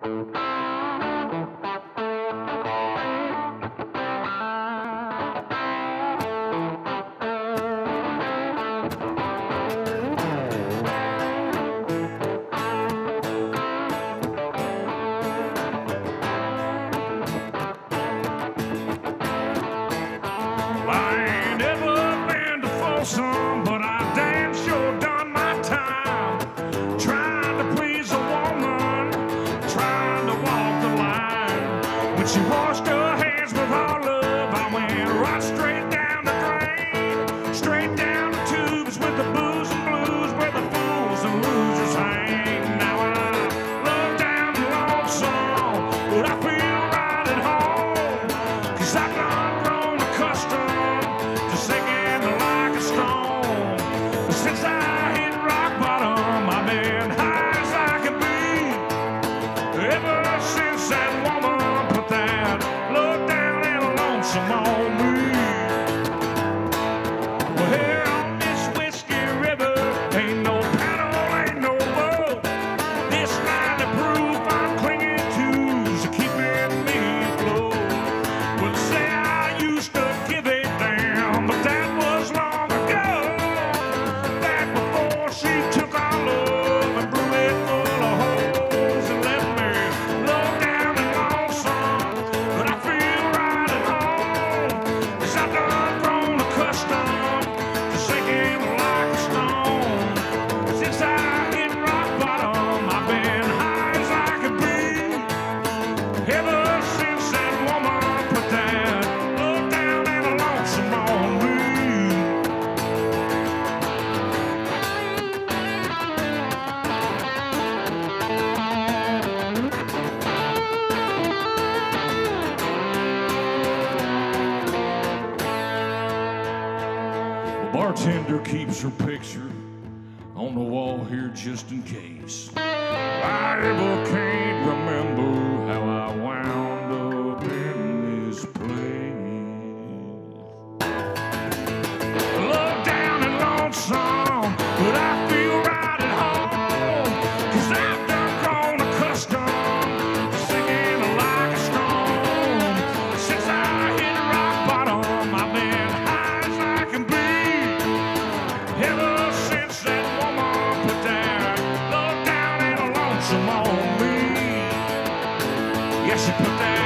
But I damn sure done my time, trying to please a woman, trying to walk the line. When she washed her hands with our love, I went right straight down the drain, straight down the tubes with the booze and blues, where the fools and losers hang. Now I low down and lonesome, but I feel right at home, 'cause I've done grown accustomed to singing like a stone. Since I hit rock bottom, I've been high as I can be. Ever since that woman put that low down and lonesome on me. Well, here on this whiskey river, ain't no paddle, ain't no boat. This 90 proof I'm clinging to's keeping me afloat. Well, say I used to give it down, but that was long ago. Back before she took our love and blew it full of holes and left me low down and lonesome. But I feel right at home, 'cause I've done grown accustomed to sinking like a stone. Since I hit rock bottom, I've been high as I could be. Ever since that woman put that low down and lonesome on me. The bartender keeps her picture on the wall here just in case I ever can't remember how I wound up in this place. Low down and lonesome, but I feel right at home, 'cause I've done grown accustomed to singing like a stone. Since I hit rock bottom, I've been high as I can be. Ever since that woman put that low down and lonesome on me. Yeah, she put that